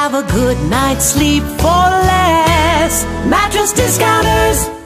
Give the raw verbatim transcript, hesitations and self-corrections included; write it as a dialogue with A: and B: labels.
A: have a good night's sleep for less. Mattress discounters.